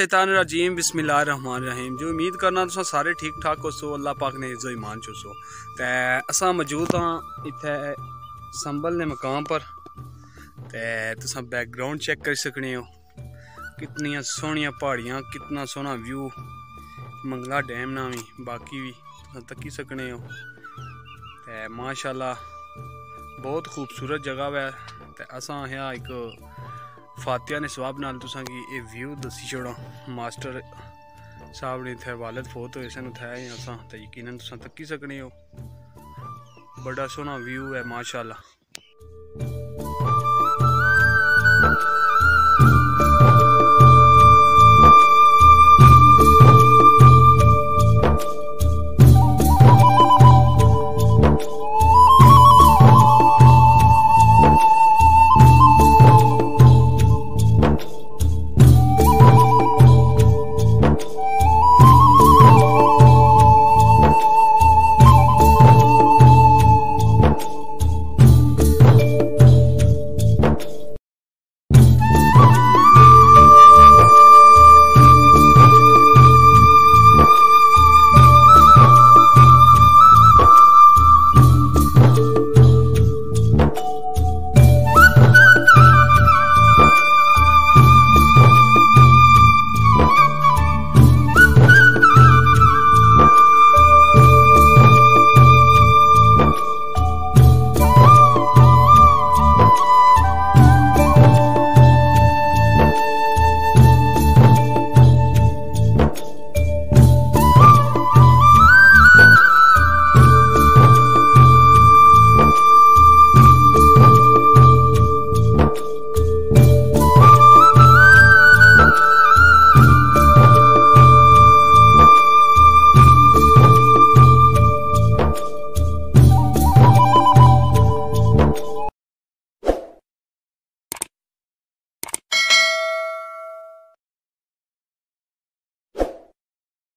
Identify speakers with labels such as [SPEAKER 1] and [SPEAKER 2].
[SPEAKER 1] मिनशैतानिर्रजीम बिस्मिल्लाहिर्रहमानिर्रहीम। जो उम्मीद करना तुम सारे ठीक ठाक हो सो, अल्लाह पाक ने इज्जो ईमान चो सो। ते असां मौजूद हाँ इत्थे संबल ने मकाम पर। ते तुम बैकग्राउंड चेक कर सकने हो, कितनियां सोहनियां पहाड़ियां, कितना सोहना व्यू मंगला डैम ना भी बाकी भी तुम तक्की सकने हो। ते माशाल्लाह बहुत खूबसूरत जगह है। ते असां यहाँ एक फातिया ने सवाब नाल तुसां की ये व्यू दसी छोड़ा। मास्टर साहब ने इत्थे वालद फोत होए सन उत्थे आए असां, ते यकीनन तुसां तक्की सकने हो। बड़ा सोहना व्यू है माशाल्लाह।